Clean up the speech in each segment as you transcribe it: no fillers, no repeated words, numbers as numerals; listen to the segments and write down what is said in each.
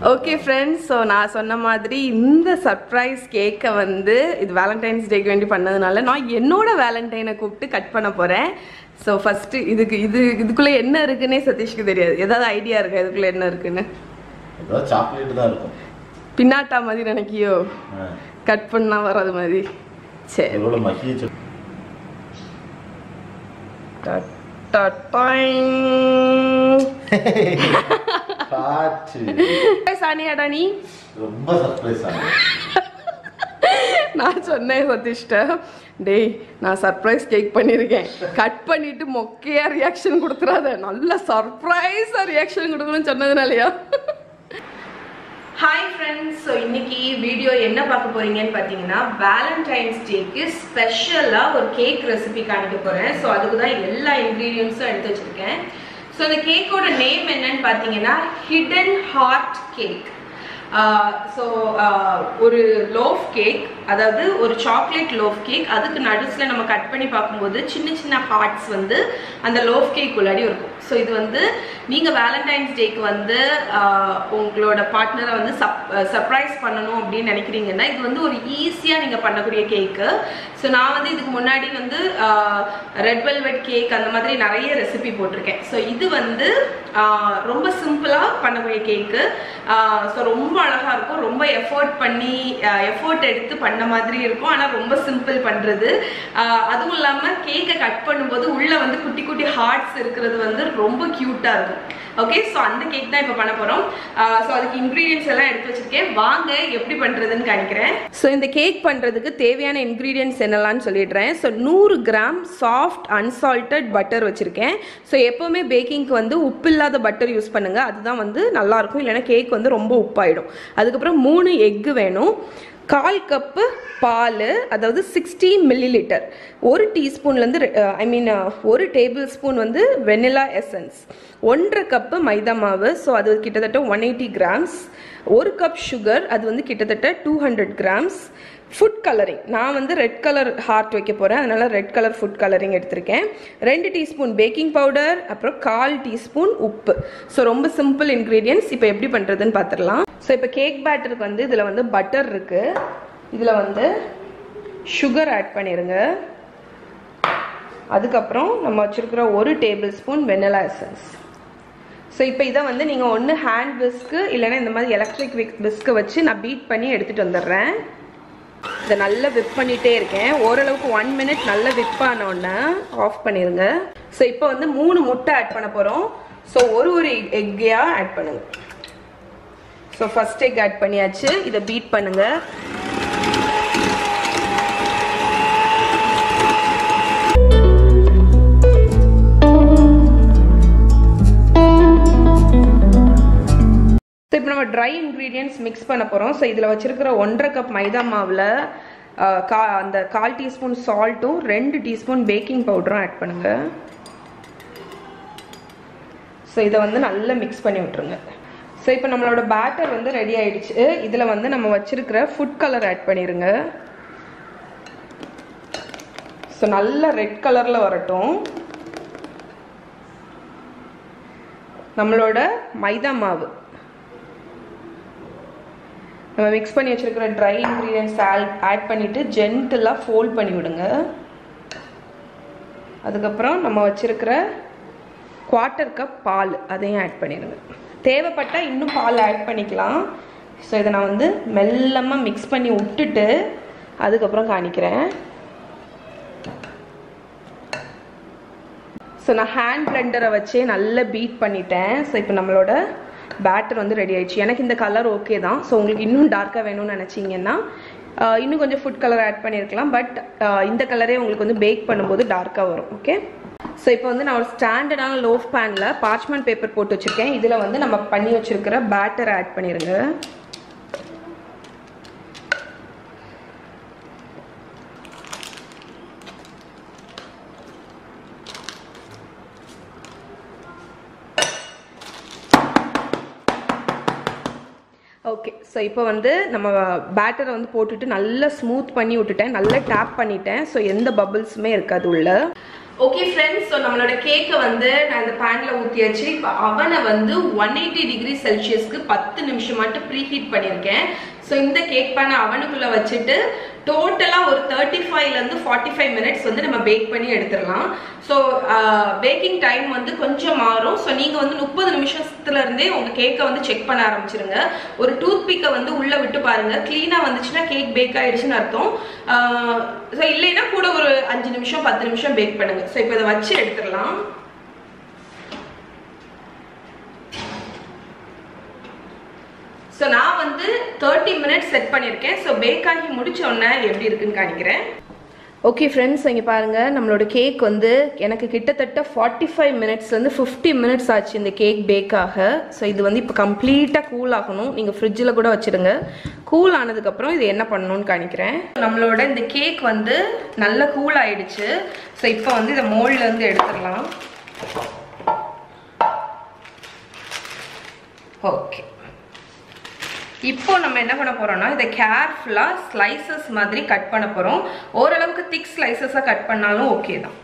Okay friends, so நான் சொன்ன மாதிரி இந்த சர்ப்ரைஸ் கேக்கை வந்து இது வேலண்டைன்ஸ் டேக்கு வேண்டி பண்ணதுனால நான் என்னோட வேலண்டைனை கூப்பிட்டு கட் பண்ண போகிறேன். ஸோ ஃபஸ்ட்டு இதுக்குள்ளே என்ன இருக்குன்னே சதீஷ்க்கு தெரியாது. ஏதாவது ஐடியா இருக்கா இதுக்குள்ளே என்ன இருக்குன்னு? சாக்லேட் தான் இருக்கும். பின்னாட்டா மாதிரி நினைக்கியோ? கட் பண்ணா வராது மாதிரி. சரி, நான் சொன்னேன் சதீஷ்ட, டேய் நான் சர்ப்ரைஸ் கேக் பண்ணியிருக்கேன், கட் பண்ணிட்டு மொக்கையா ரியாக்ஷன் கொடுத்துறாத, நல்ல சர்ப்ரைஸா ரியாக்ஷன் கொடுக்கணும்னு சொன்னதுனாலயா? ஹாய் ஃப்ரெண்ட்ஸ், ஸோ இன்னைக்கு வீடியோ என்ன பார்க்க போறீங்கன்னு பார்த்தீங்கன்னா வேலண்டைன்ஸ் டேக்கு ஸ்பெஷலாக ஒரு கேக் ரெசிபி காணிக்க போகிறேன். ஸோ அதுக்கு தான் எல்லா இன்க்ரீடியன்ஸும் எடுத்து வச்சுருக்கேன். ஸோ இந்த கேக்கோட நேம் என்னன்னு பார்த்தீங்கன்னா ஹிடன் ஹார்ட் கேக். ஸோ ஒரு லோஃப் கேக், அதாவது ஒரு சாக்லேட் லோஃப் கேக், அதுக்கு நடுஸில் நம்ம கட் பண்ணி பார்க்கும்போது சின்ன சின்ன ஹார்ட்ஸ் வந்து அந்த லோஃப் கேக் உள்ளாடி இருக்கும். ஸோ இது வந்து நீங்கள் வேலண்டைன்ஸ் டேக்கு வந்து உங்களோட பார்ட்னரை வந்து சர்ப்ரைஸ் பண்ணணும் அப்படின்னு நினைக்கிறீங்கன்னா இது வந்து ஒரு ஈஸியாக நீங்கள் பண்ணக்கூடிய கேக்கு. ஸோ நான் வந்து இதுக்கு முன்னாடி வந்து ரெட் வெல்வெட் கேக் அந்த மாதிரி நிறைய ரெசிபி போட்டிருக்கேன். ஸோ இது வந்து ரொம்ப சிம்பிளாக பண்ணக்கூடிய கேக்கு. ஸோ ரொம்ப அழகாக இருக்கும், ரொம்ப எஃபோர்ட் எடுத்து பண்ண மாதிரி இருக்கும், ஆனால் ரொம்ப சிம்பிள் பண்ணுறது. அதுவும் இல்லாமல் கேக்கை கட் பண்ணும்போது உள்ளே வந்து குட்டி குட்டி ஹார்ட்ஸ் இருக்கிறது வந்து ரொம்ப க்யூட்டாக இருக்கும். ஓகே, ஸோ அந்த கேக் தான் இப்போ பண்ண போகிறோம். ஸோ அதுக்கு இன்க்ரீடியன்ஸ் எல்லாம் எடுத்து வச்சிருக்கேன், வாங்க எப்படி பண்ணுறதுன்னு காணிக்கிறேன். ஸோ இந்த கேக் பண்ணுறதுக்கு தேவையான இன்க்ரீடியன்ஸ் என்னெல்லாம்னு சொல்லிடுறேன். So 100 gram soft unsalted butter வச்சுருக்கேன். ஸோ எப்போவுமே பேக்கிங்க்கு வந்து உப்பு இல்லாத பட்டர் யூஸ் பண்ணுங்கள், அதுதான் வந்து நல்லாயிருக்கும், இல்லைன்னா கேக் வந்து ரொம்ப உப்பாயிடும். அதுக்கப்புறம் 3 எக்கு வேணும், 1/4 கப்பு பால், அதாவது 60 மில்லிலிட்டர், 1 டீஸ்பூன்லேருந்து 1 டேபிள் ஸ்பூன் வந்து வெனிலா எசன்ஸ், 1/2 கப்பு மைதா மாவு, ஸோ அது கிட்டத்தட்ட 180 கிராம்ஸ், 1 கப் சுகர், அது வந்து கிட்டத்தட்ட 200 கிராம்ஸ், ஃபுட் கலரிங், நான் வந்து ரெட் கலர் ஹார்ட் வைக்க போகிறேன், அதனால் ரெட் கலர் ஃபுட் கலரிங் எடுத்திருக்கேன், 2 டீஸ்பூன் பேக்கிங் பவுடர், அப்புறம் 1/4 டீஸ்பூன் உப்பு. ஸோ ரொம்ப சிம்பிள் இன்க்ரீடியன்ஸ். இப்போ எப்படி பண்ணுறதுன்னு பார்த்துடலாம். ஸோ இப்போ கேக் பேட்டருக்கு வந்து இதில் வந்து பட்டர் இருக்குது, இதில் வந்து சுகர் ஆட் பண்ணிடுங்க, அதுக்கப்புறம் நம்ம வச்சுருக்கிற 1 table spoon vanilla essence. So இப்போ இதை வந்து நீங்கள் ஒன்று ஹேண்ட் விஸ்க்கு இல்லைன்னா இந்த மாதிரி எலக்ட்ரிக் விஸ்க்கை வச்சு நான் பீட் பண்ணி எடுத்துகிட்டு வந்துடுறேன். இதை நல்லா விப் பண்ணிகிட்டே இருக்கேன், ஓரளவுக்கு 1 மினிட் நல்லா விப் ஆனோடனே ஆஃப் பண்ணிடுங்க. ஸோ இப்போ வந்து 3 முட்டை ஆட் பண்ண போகிறோம். ஸோ ஒரு எக்கையாக ஆட் பண்ணுங்க. ஸோ ஃபர்ஸ்ட் எக் ஆட் பண்ணியாச்சு, இதை பீட் பண்ணுங்க. இப்போ நம்ம ட்ரை இன்க்ரீடியன்ட்ஸ் மிக்ஸ் பண்ண போகிறோம். ஸோ இதில் வச்சிருக்கிற 1/2 கப் மைதா மாவில் அந்த 1/4 டீஸ்பூன் சால்ட்டும் 2 டீஸ்பூன் பேக்கிங் பவுடரும் ஆட் பண்ணுங்க. ஸோ இதை வந்து நல்லா மிக்ஸ் பண்ணி விட்டுருங்க. ஸோ இப்போ நம்மளோட பேட்டர் வந்து ரெடி ஆயிடுச்சு. இதில் வந்து நம்ம வச்சிருக்கிற ஃபுட் கலர் ஆட் பண்ணிடுங்க. ஸோ நல்லா ரெட் கலரில் வரட்டும். நம்மளோட மைதா மாவு நம்ம மிக்ஸ் பண்ணி வச்சிருக்கிற ட்ரை இன்க்ரீடியன்ட்ஸ் ஆட் பண்ணிவிட்டு ஜென்டிலாக ஃபோல்ட் பண்ணி விடுங்க. அதுக்கப்புறம் நம்ம வச்சிருக்கிற 1/4 கப் பால் அதையும் ஆட் பண்ணிடுங்க. தேவைப்பட்டால் இன்னும் பால் ஆட் பண்ணிக்கலாம். ஸோ இதை நான் வந்து மெல்லமாக மிக்ஸ் பண்ணி விட்டுட்டு அதுக்கப்புறம் காணிக்கிறேன். ஸோ நான் ஹேண்ட் பிளெண்டரை வச்சே நல்லா பீட் பண்ணிட்டேன். ஸோ இப்போ நம்மளோட பேட்டர் வந்து ரெடி ஆயிடுச்சு. எனக்கு இந்த கலர் ஓகே தான். ஸோ உங்களுக்கு இன்னும் டார்க்காக வேணும்னு நினச்சிங்கன்னா இன்னும் கொஞ்சம் ஃபுட் கலர் ஆட் பண்ணியிருக்கலாம், பட் இந்த கலரே உங்களுக்கு வந்து பேக் பண்ணும்போது டார்க்காக வரும். ஓகே, ஸோ இப்போ வந்து நான் ஒரு ஸ்டாண்டர்டான லோஃப் பேனில் பார்ச்மெண்ட் பேப்பர் போட்டு வச்சுருக்கேன். இதில் வந்து நம்ம பண்ணி வச்சுருக்கிற பேட்டரை ஆட் பண்ணிடுங்க. ஓகே, ஸோ இப்போ வந்து நம்ம பேட்டரை வந்து போட்டுட்டு நல்லா ஸ்மூத் பண்ணி விட்டுட்டேன், நல்லா டேப் பண்ணிட்டேன். ஸோ எந்த பபிள்ஸுமே இருக்காது உள்ள. ஓகே ஃப்ரெண்ட்ஸ், ஸோ நம்மளோட கேக்கை வந்து நான் இந்த பேனில் ஊற்றியாச்சு. இப்போ அவனை வந்து 180 டிகிரி செல்சியஸ்க்கு 10 நிமிஷம் மட்டும் ப்ரீ ஹீட் பண்ணியிருக்கேன். ஸோ இந்த கேக் பேனை அவனுக்குள்ளே வச்சுட்டு டோட்டலாக ஒரு 35லேருந்து 45 மினிட்ஸ் வந்து நம்ம பேக் பண்ணி எடுத்துடலாம். ஸோ பேக்கிங் டைம் வந்து கொஞ்சம் மாறும். ஸோ நீங்கள் வந்து 30 நிமிஷத்துலேருந்தே உங்கள் கேக்கை வந்து செக் பண்ண ஆரம்பிச்சிருங்க. ஒரு டூத் பிக்கை வந்து உள்ளே விட்டு பாருங்கள். க்ளீனாக வந்துச்சுன்னா கேக் பேக் ஆகிடுச்சுன்னு அர்த்தம். ஸோ இல்லைன்னா கூட ஒரு 5 நிமிஷம் 10 நிமிஷம் பேக் பண்ணுங்கள். ஸோ இப்போ இதை வச்சு எடுத்துடலாம். ஸோ நான் வந்து 30 மினிட்ஸ் செட் பண்ணியிருக்கேன். ஸோ பேக் ஆகி முடிச்ச உடனே எப்படி இருக்குன்னு காணிக்கிறேன். ஓகே ஃப்ரெண்ட்ஸ், இங்கே பாருங்கள், நம்மளோட கேக் வந்து எனக்கு கிட்டத்தட்ட 45 மினிட்ஸ்லேருந்து 50 மினிட்ஸ் ஆச்சு இந்த கேக் பேக் ஆக. ஸோ இது வந்து இப்போ கம்ப்ளீட்டாக கூல் ஆகணும். நீங்கள் ஃப்ரிட்ஜில் கூட வச்சுடுங்க. கூல் ஆனதுக்கப்புறம் இது என்ன பண்ணணும்னு காணிக்கிறேன். நம்மளோட இந்த கேக் வந்து நல்லா கூல் ஆயிடுச்சு. ஸோ இப்போ வந்து இதை மோல்ட்லேருந்து எடுத்துடலாம். ஓகே, இப்போ நம்ம என்ன பண்ண போறோம்னா இதை கேர்ஃபுல்லா ஸ்லைசஸ் மாதிரி கட் பண்ண போறோம். ஓரளவுக்கு திக் ஸ்லைசஸா கட் பண்ணாலும் ஓகே தான்.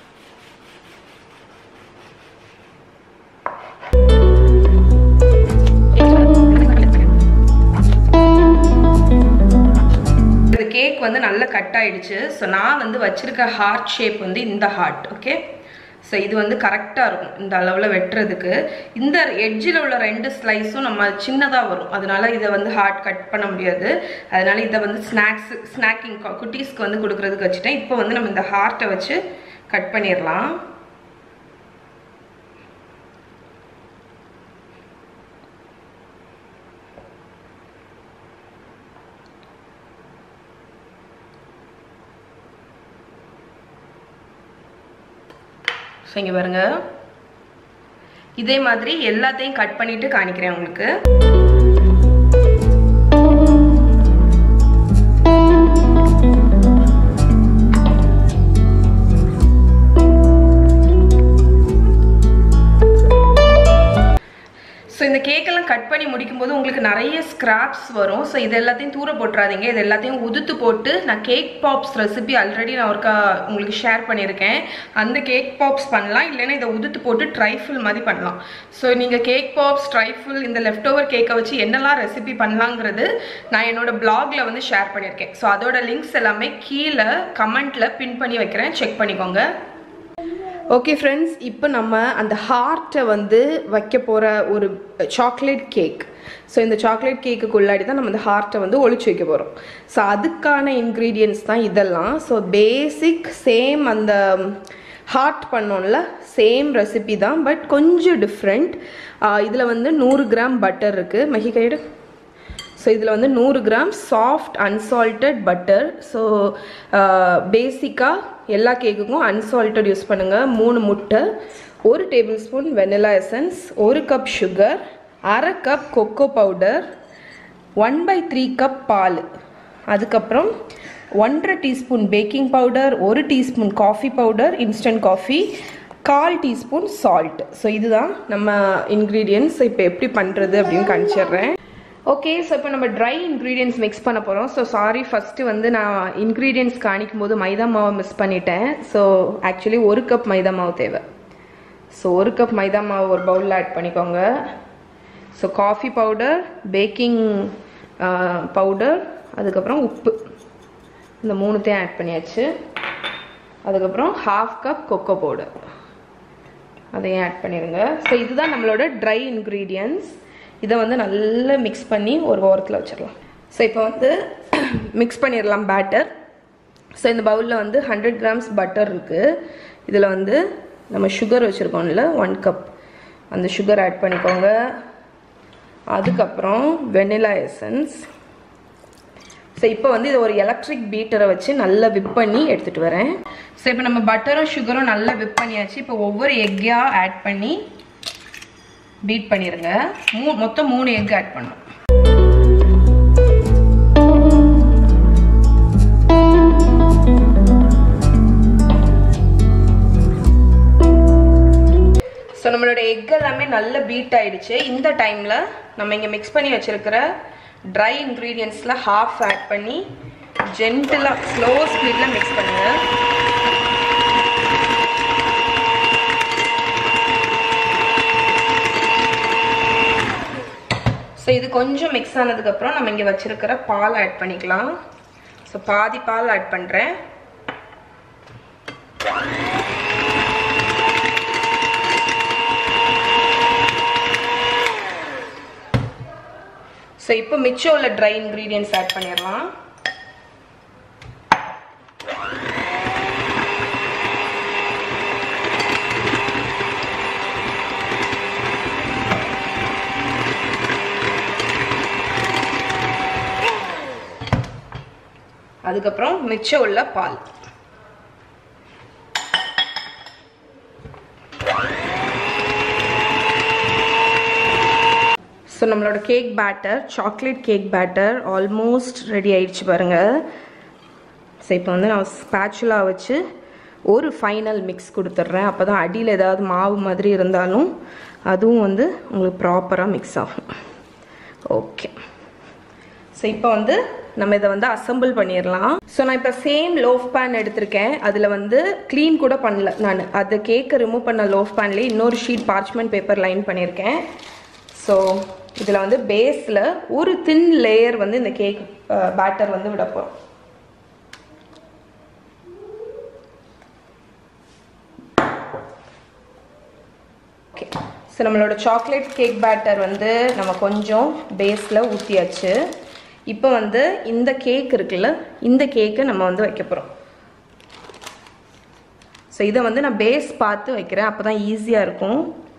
இந்த கேக் வந்து நல்லா கட் ஆயிடுச்சு. ஸோ நான் வந்து வச்சிருக்க ஹார்ட் ஷேப் வந்து இந்த ஹார்ட். ஓகே, ஸோ இது வந்து கரெக்டாக இருக்கும் இந்த அளவில் வெட்டுறதுக்கு. இந்த எட்ஜில் உள்ள 2 ஸ்லைஸும் நம்ம சின்னதாக வரும். அதனால இதை வந்து ஹார்ட் கட் பண்ண முடியாது. அதனால இதை வந்து ஸ்நாக்கிங் குட்டீஸ்க்கு வந்து கொடுக்குறதுக்கு வச்சுட்டேன். இப்போ வந்து நம்ம இந்த ஹார்ட்டை வச்சு கட் பண்ணிடலாம். ஸோ இங்கே பாருங்க, இதே மாதிரி எல்லாத்தையும் கட் பண்ணிட்டு காணிக்கிறேன் உங்களுக்கு. ஸோ இந்த கேக்கெல்லாம் கட் பண்ணி முடிக்கும்போது உங்களுக்கு நிறைய ஸ்க்ராப்ஸ் வரும். ஸோ இது எல்லாத்தையும் தூர போட்டுறாதீங்க. இது எல்லாத்தையும் உதுத்து போட்டு நான் கேக் பாப்ஸ் ரெசிபி ஆல்ரெடி நான் ஒருக்கா உங்களுக்கு ஷேர் பண்ணியிருக்கேன். அந்த கேக் பாப்ஸ் பண்ணலாம், இல்லைன்னா இதை உதுத்து போட்டு ட்ரைஃபிள் மாதிரி பண்ணலாம். ஸோ நீங்கள் கேக் பாப்ஸ், ட்ரைஃபிள், இந்த லெஃப்ட் ஓவர் கேக்கை வச்சு என்னெல்லாம் ரெசிபி பண்ணலாங்கிறது நான் என்னோட பிளாகில் வந்து ஷேர் பண்ணியிருக்கேன். ஸோ அதோட லிங்க்ஸ் எல்லாமே கீழே கமெண்ட்டில் பின் பண்ணி வைக்கிறேன், செக் பண்ணிக்கோங்க. ஓகே ஃப்ரெண்ட்ஸ், இப்போ நம்ம அந்த ஹார்ட்டை வந்து வைக்க போகிற ஒரு சாக்லேட் கேக். ஸோ இந்த சாக்லேட் கேக்குக்குள்ளாடி தான் நம்ம இந்த ஹார்ட்டை வந்து ஒளிச்சு வைக்க போகிறோம். ஸோ அதுக்கான இன்க்ரீடியன்ட்ஸ் தான் இதெல்லாம். ஸோ பேசிக் சேம் அந்த ஹார்ட் பண்ணோம்ல சேம் ரெசிபி தான், பட் கொஞ்சம் டிஃப்ரெண்ட். இதில் வந்து 100 கிராம் பட்டர் இருக்குது. மஹி கைடு. ஸோ இதில் வந்து 100 gram soft unsalted butter. So பேசிக்காக எல்லா கேக்குக்கும் அன்சால்ட்டட் யூஸ் பண்ணுங்கள். 3 முட்டை, 1 table spoon vanilla essence, 1 cup sugar, 1/2 cup cocoa powder, 1/3 cup பால், அதுக்கப்புறம் 1/2 teaspoon baking powder, 1 teaspoon coffee powder instant coffee, 1/4 teaspoon salt. So இதுதான் நம்ம இன்க்ரீடியன்ட்ஸ். இப்போ எப்படி பண்ணுறது அப்படின்னு காமிச்சிடுறேன். ஓகே, ஸோ இப்போ நம்ம ட்ரை இன்க்ரீடியன்ட்ஸ் மிக்ஸ் பண்ண போகிறோம். ஸோ சாரி, ஃபஸ்ட்டு வந்து நான் இன்க்ரீடியன்ட்ஸ் காணிக்கும் போது மைதா மாவை மிஸ் பண்ணிட்டேன். ஸோ ஆக்சுவலி 1 கப் மைதா மாவு தேவை. ஸோ 1 கப் மைதா மாவு ஒரு பவுலில் ஆட் பண்ணிக்கோங்க. So coffee powder, baking powder, அதுக்கப்புறம் உப்பு, இந்த 3த்தையும் ஆட் பண்ணியாச்சு. அதுக்கப்புறம் 1/2 கப் கொக்கோ பவுடர், அதையும் ஆட் பண்ணிடுங்க. ஸோ இதுதான் நம்மளோட ட்ரை இன்க்ரீடியன்ட்ஸ். இதை வந்து நல்லா மிக்ஸ் பண்ணி ஒரு ஓரத்தில் வச்சிடலாம். ஸோ இப்போ வந்து மிக்ஸ் பண்ணிடலாம் பேட்டர். ஸோ இந்த பவுலில் வந்து 100 கிராம்ஸ் பட்டர் இருக்குது. இதில் வந்து நம்ம சுகர் வச்சுருக்கோம்ல 1 கப், அந்த சுகர் ஆட் பண்ணிக்கோங்க. அதுக்கப்புறம் வெனிலா எசன்ஸ். ஸோ இப்போ வந்து இதை ஒரு எலக்ட்ரிக் பீட்டரை வச்சு நல்லா விப் பண்ணி எடுத்துகிட்டு வரேன். ஸோ இப்போ நம்ம பட்டரும் சுகரும் நல்லா விப் பண்ணியாச்சு. இப்போ ஒவ்வொரு எக்கையாக ஆட் பண்ணி பீட் பண்ணிடுங்க. மொத்தம் 3 எக் ஆட் பண்ணணும். ஸோ நம்மளோட எக் எல்லாமே நல்ல பீட் ஆயிடுச்சு. இந்த டைமில் நம்ம இங்கே மிக்ஸ் பண்ணி வச்சிருக்கிற ட்ரை இன்க்ரீடியன்ட்ஸில் 1/2 ஆட் பண்ணி ஜென்டிலாக ஸ்லோ ஸ்பீடில் மிக்ஸ் பண்ணுங்கள். ஸோ இது கொஞ்சம் மிக்ஸ் ஆனதுக்கப்புறம் நம்ம இங்கே வச்சுருக்கிற பால் ஆட் பண்ணிக்கலாம். ஸோ பாதி பால் ஆட் பண்ணுறேன். ஸோ இப்போ மிச்சம் உள்ள ட்ரை இன்க்ரீடியன்ட்ஸ் ஆட் பண்ணிடலாம். அதுக்கப்புறம் மிச்சம் உள்ள பால். ஸோ நம்மளோட cake batter, chocolate cake batter almost ready ஆயிடுச்சு பாருங்கள். ஸோ இப்போ வந்து நான் ஸ்பேச்சுலா வச்சு ஒரு ஃபைனல் மிக்ஸ் கொடுத்துட்றேன். அப்போ தான் அடியில் ஏதாவது மாவு மாதிரி இருந்தாலும் அதுவும் வந்து உங்களுக்கு ப்ராப்பராக மிக்ஸ் ஆகும். ஓகே, ஸோ இப்போ வந்து நம்ம இதை வந்து அசம்பிள் பண்ணிடலாம். ஸோ நான் இப்போ சேம் லோஃப் பேன் எடுத்திருக்கேன். அதில் வந்து க்ளீன் கூட பண்ணல நான். அது கேக்கை ரிமூவ் பண்ண லோஃப் பேன்லேயே இன்னொரு ஷீட் பார்ச்மெண்ட் பேப்பர் லைன் பண்ணியிருக்கேன். ஸோ இதில் வந்து பேஸில் ஒரு தின் லேயர் வந்து இந்த கேக் பேட்டர் வந்து விட போகிறோம். ஓகே, ஸோ நம்மளோட சாக்லேட் கேக் பேட்டர் வந்து நம்ம கொஞ்சம் பேஸில் ஊற்றியாச்சு. இப்போ வந்து இந்த கேக் இருக்குல்ல, இந்த கேக்கை நம்ம வந்து வைக்க போகிறோம். ஸோ இதை வந்து நான் பேஸ் பார்த்து வைக்கிறேன், அப்போ தான் ஈஸியாக இருக்கும்.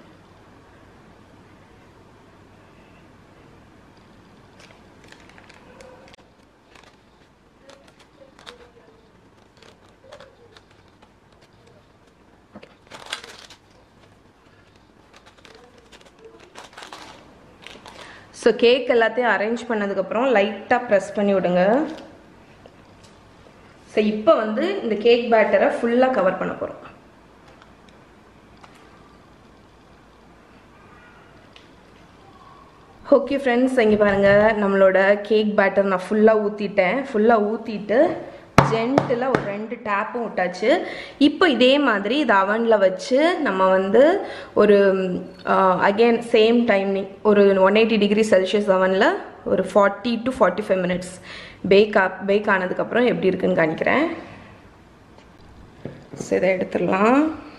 ஸோ கேக் எல்லாத்தையும் அரேஞ்ச் பண்ணதுக்கப்புறம் லைட்டாக ப்ரெஸ் பண்ணி விடுங்க. ஸோ இப்போ வந்து இந்த கேக் பேட்டரை ஃபுல்லாக கவர் பண்ண போகிறோம். ஓகே ஃப்ரெண்ட்ஸ், இங்கே பாருங்கள், நம்மளோட கேக் பேட்டர் நான் ஃபுல்லாக ஊற்றிட்டேன். ஃபுல்லாக ஊற்றிட்டு ஜென்டில் ஒரு 2 டேப்பும் விட்டாச்சு. இப்போ இதே மாதிரி இது அவனில் வச்சு நம்ம வந்து ஒரு அகெயின் சேம் டைமிங் ஒரு 180 டிகிரி செல்சியஸ் அவனில் ஒரு 40 to 45 மினிட்ஸ் பேக் ஆனதுக்கப்புறம் எப்படி இருக்குன்னு காணிக்கிறேன். ஸோ இதை எடுத்துடலாம்.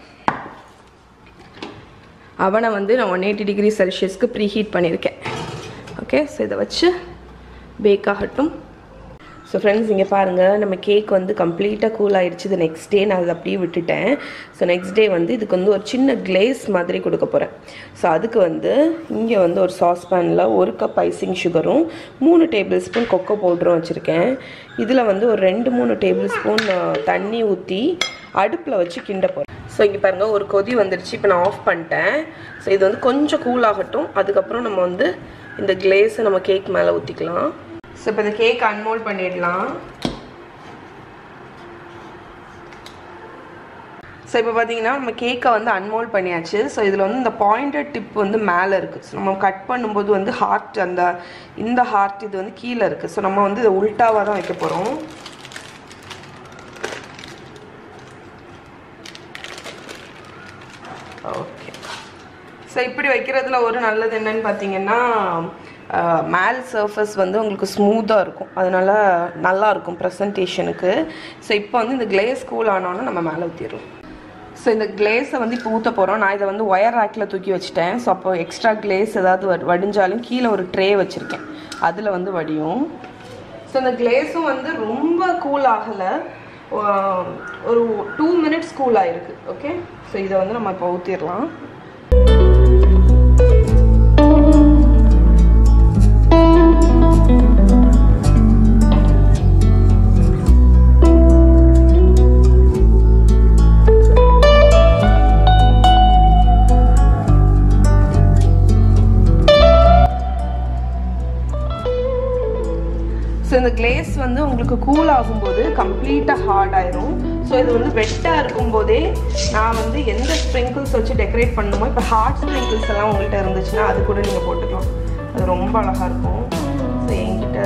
அவனை வந்து நான் 180 டிகிரி செல்சியஸ்க்கு ப்ரீ ஹீட் பண்ணியிருக்கேன். ஓகே, ஸோ இதை வச்சு பேக் ஆகட்டும். ஸோ ஃப்ரெண்ட்ஸ், இங்கே பாருங்கள், நம்ம கேக் வந்து கம்ப்ளீட்டாக கூல் ஆகிடுச்சு. இது நெக்ஸ்ட் டே நான் அதை அப்படியே விட்டுட்டேன். ஸோ நெக்ஸ்ட் டே வந்து இதுக்கு வந்து ஒரு சின்ன கிளேஸ் மாதிரி கொடுக்க போகிறேன். ஸோ அதுக்கு வந்து இங்கே வந்து ஒரு சாஸ்பேனில் 1 கப் ஐசிங் சுகரும் 3 டேபிள் ஸ்பூன் கொக்கோ பவுடரும் வச்சுருக்கேன். இதில் வந்து ஒரு 2-3 டேபிள் ஸ்பூன் தண்ணி ஊற்றி அடுப்பில் வச்சு கிண்ட போகிறேன். ஸோ இங்கே பாருங்கள், ஒரு கொதி வந்துடுச்சு. இப்போ நான் ஆஃப் பண்ணிட்டேன். ஸோ இது வந்து கொஞ்சம் கூல் ஆகட்டும். அதுக்கப்புறம் நம்ம வந்து இந்த கிளேஸை நம்ம கேக் மேலே ஊற்றிக்கலாம். ஸோ இப்போ இந்த கேக் அன்மோல்ட் பண்ணிடலாம். ஸோ இப்போ பார்த்தீங்கன்னா நம்ம கேக்கை வந்து அன்மோல்ட் பண்ணியாச்சு. ஸோ இதில் வந்து இந்த பாயிண்டட் டிப் வந்து மேலே இருக்குது. ஸோ நம்ம கட் பண்ணும்போது வந்து ஹார்ட் இந்த ஹார்ட் இது வந்து கீழே இருக்குது. ஸோ நம்ம வந்து இதை உல்ட்டாவாக தான் வைக்க போகிறோம். ஓகே, ஸோ இப்படி வைக்கிறதுல ஒரு நல்லது என்னன்னு பார்த்தீங்கன்னா மேல் சர்ஃபேஸ் வந்து உங்களுக்கு ஸ்மூத்தாக இருக்கும். அதனால நல்லாயிருக்கும் ப்ரெசன்டேஷனுக்கு. ஸோ இப்போ வந்து இந்த கிளேஸ் கூல் ஆனோன்னா நம்ம மேலே ஊற்றிடுறோம். ஸோ இந்த கிளேஸை வந்து இப்போ ஊற்ற போகிறோம். நான் இதை வந்து ஒயர் ரேக்கில் தூக்கி வச்சுட்டேன். ஸோ அப்போ எக்ஸ்ட்ரா கிளேஸ் ஏதாவது வடிஞ்சாலும் கீழே ஒரு ட்ரே வச்சுருக்கேன், அதில் வந்து வடியும். ஸோ இந்த கிளேஸும் வந்து ரொம்ப கூல் ஆகலை, ஒரு 2 மினிட்ஸ் கூல் ஆகிருக்கு. ஓகே, ஸோ இதை வந்து நம்ம இப்போ ஊற்றிடலாம். ஸோ இந்த கிளேஸ் வந்து உங்களுக்கு கூல் ஆகும்போது கம்ப்ளீட்டாக ஹார்ட் ஆயிரும். ஸோ இது வந்து வெட்டாக இருக்கும்போதே நான் வந்து எந்த ஸ்ப்ரிங்கிள்ஸ் வச்சு டெக்கரேட் பண்ணணுமோ, இப்போ ஹார்ட் ஸ்ப்ரிங்கிள்ஸ் எல்லாம் உங்கள்கிட்ட இருந்துச்சுன்னா அது கூட நீங்கள் போட்டுக்கலாம். அது ரொம்ப அழகாக இருக்கும். ஸோ என்கிட்ட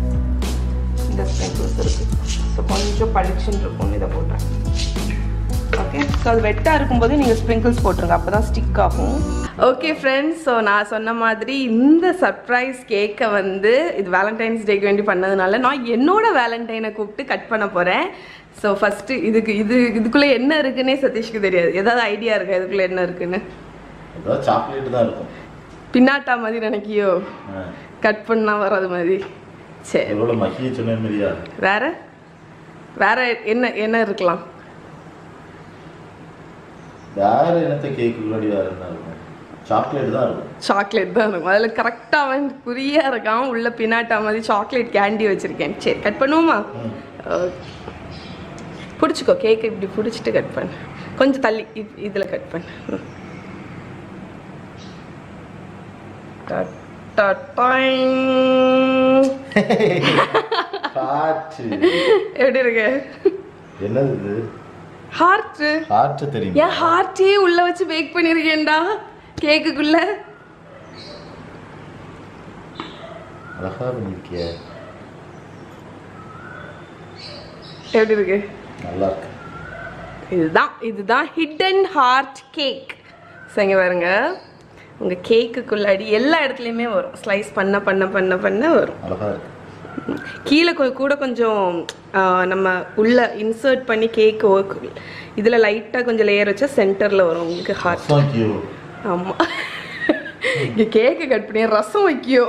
இந்த ஸ்ப்ரிங்கிள்ஸ் இருக்குது. ஸோ கொஞ்சம் பளிச்சுன்னு இருக்கும், இதை போட்டேன். ஓகே ஸோ அது வெட்டாக இருக்கும்போது நீங்கள் ஸ்ப்ரிங்கிள்ஸ் போட்டுருங்க, அப்போ தான் ஸ்டிக் ஆகும். ஓகே ஃப்ரெண்ட்ஸ், ஸோ நான் சொன்ன மாதிரி இந்த சர்ப்ரைஸ் கேக்கை வந்து இது வேலண்டைன்ஸ் டேக்கு வேண்டி பண்ணதுனால நான் என்னோட வேலண்டைனை கூப்பிட்டு கட் பண்ண போகிறேன். ஸோ ஃபஸ்ட்டு இதுக்குள்ளே என்ன இருக்குன்னே சதீஷ்க்கு தெரியாது. ஏதாவது ஐடியா இருக்கா இதுக்குள்ளே என்ன இருக்குன்னு? சாக்லேட் தான் இருக்கும். பின்னாட்டா மாதிரி நினைக்கியோ? கட் பண்ணா வராது மாதிரி. சரி, வேற வேற என்ன என்ன இருக்கலாம்? வேற என்னத்த கேக்குள்ளடி வேற என்ன இருக்கும்? சாக்லேட் தான் இருக்கும். சாக்லேட் தான் இருக்கும். அதில் கரெக்டாக அவன் புரியா இருக்கான். உள்ள பின்னாட்டா மாதிரி சாக்லேட் கேண்டி வச்சிருக்கேன். சரி, கட் பண்ணுவோமா? பிடிச்சிக்கோ, கேக்கு இப்படி பிடிச்சிட்டு கட் பண்ணு. கொஞ்சம் தள்ளி இதில் கட் பண்ணு. எப்படி இருக்கு? என்னது இது? ஹார்ட். ஹார்ட் தெரியும். ஏன் ஹார்ட்டே உள்ள வச்சு பேக் பண்ணிருக்கேன்டா கேக்குக்குள்ள. அழகா பண்ணிருக்கிய. எப்படி இருக்கு? நல்லா இருக்கு. இதுதான் ஹிடன் ஹார்ட் கேக். சரிங்க, பாருங்க உங்க கேக்குக்குள்ளாடி எல்லா இடத்துலையுமே வரும். ஸ்லைஸ் பண்ண பண்ண பண்ண பண்ண வரும். அழகா இருக்கு. கீழே கூட கொஞ்சம் நம்ம உள்ள இன்சர்ட் பண்ணி கேக் இதில் லைட்டாக கொஞ்சம் லேயர் வச்சா சென்டரில் வரும் உங்களுக்கு ஹார்ட். ஆமாம், இங்கே கேக்கு கட் பண்ணி ரசம் வைக்கியோ.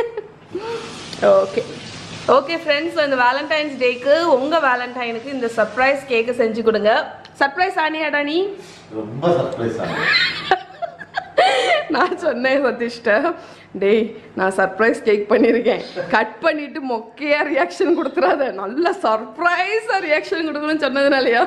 ஓகே ஓகே ஃப்ரெண்ட்ஸ், இந்த வேலண்டைன்ஸ் டேக்கு உங்கள் வேலண்டைனுக்கு இந்த சர்ப்ரைஸ் கேக்கை செஞ்சு கொடுங்க. சர்ப்ரைஸ் ஆனியாடா நீ? ரொம்ப சர்ப்ரைஸ் ஆனி. நான் சொன்னேன் சதீஷ்ட, டேய் நான் சர்ப்ரைஸ் கேக் பண்ணியிருக்கேன், கட் பண்ணிட்டு மொக்கையா ரியாக்ஷன் கொடுத்துறாத, நல்ல சர்ப்ரைஸா ரியாக்ஷன் கொடுக்கணும்னு சொன்னதுனாலயா?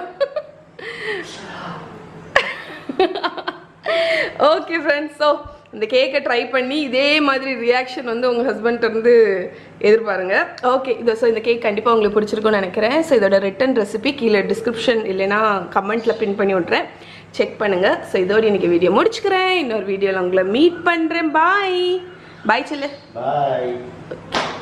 ஓகே ஃப்ரெண்ட்ஸ், ஸோ இந்த கேக்கை ட்ரை பண்ணி இதே மாதிரி ரியாக்ஷன் வந்து உங்கள் ஹஸ்பண்ட் இருந்து எதிர்பாருங்க. ஓகே, ஸோ இந்த கேக் கண்டிப்பாக உங்களுக்கு பிடிச்சிருக்கும்னு நினைக்கிறேன். ஸோ இதோட ரிட்டன் ரெசிபி கீழே டிஸ்கிரிப்ஷன் இல்லைன்னா கமெண்ட்டில் பின் பண்ணி விட்றேன், செக் பண்ணுங்கள். ஸோ இதோடு இன்றைக்கி வீடியோ முடிச்சுக்கிறேன். இன்னொரு வீடியோவில் உங்களை மீட் பண்ணுறேன். பாய் பாய் செல்லு. பாய்.